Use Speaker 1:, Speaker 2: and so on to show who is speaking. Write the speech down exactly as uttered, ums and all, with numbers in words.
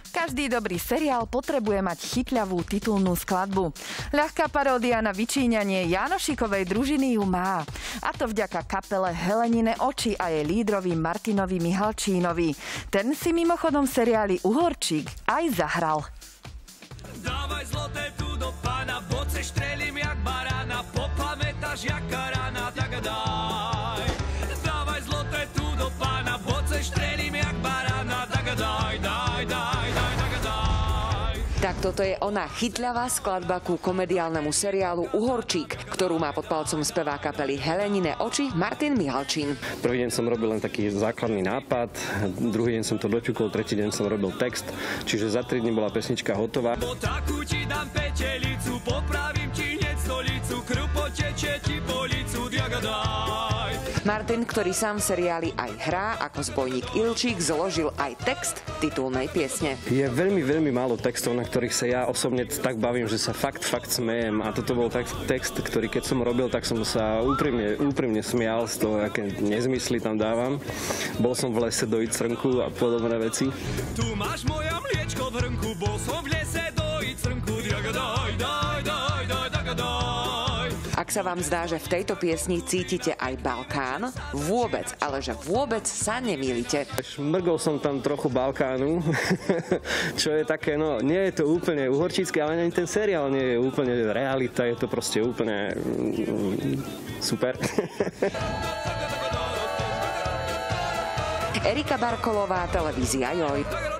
Speaker 1: Každý dobrý seriál potrebuje mať chytľavú titulnú skladbu. Ľahká paródia na vyčíňanie Jánošikovej družiny ju má. A to vďaka kapele Helenine oči a jej lídrovi Martinovi Mihalčínovi. Ten si mimochodom v seriáli Uhorčík aj zahral.
Speaker 2: Dávaj zloté tu do pána, boce štrelím jak barána, popamätáš jaká rána, tak daj. Dávaj zloté tu do pána, boce štrelím jak barána, tak daj, daj, daj, daj, tak daj.
Speaker 3: Tak toto je ona chytľavá skladba ku komediálnemu seriálu Uhorčík, ktorú má pod palcom spevák kapely Helenine oči Martin Mihalčín.
Speaker 4: Prvý deň som robil len taký základný nápad, druhý deň som to doťukol, tretí deň som robil text, čiže za tri dni bola pesnička hotová.
Speaker 2: Po takú ti dám petelicu, popravím ti hneď stolicu, krv poteče ti po licu, diaga daj.
Speaker 3: Martin, ktorý sám v seriáli aj hrá ako zbojník Ilčík, zložil aj text titulnej piesne.
Speaker 4: Je veľmi, veľmi málo textov, na ktorých sa ja osobne tak bavím, že sa fakt, fakt smejem. A toto bol tak text, ktorý keď som robil, tak som sa úprimne, úprimne smial z toho, aké nezmysly tam dávam. Bol som v lese dojiť srnku a podobné veci.
Speaker 2: Tu máš moja mliečko v hrnku, bol som v lese dojiť srnku, diaga daj, daj, daj, daj, daj, daj.
Speaker 3: Ak sa vám zdá, že v tejto piesni cítite aj Balkán, vôbec, ale že vôbec sa nemýlite.
Speaker 4: Šmrgol som tam trochu Balkánu, čo je také, no nie je to úplne uhorčícké, ale ani ten seriál nie je úplne realita, je to proste úplne mm, super.
Speaker 3: Erika Barkolová, televízia Joj.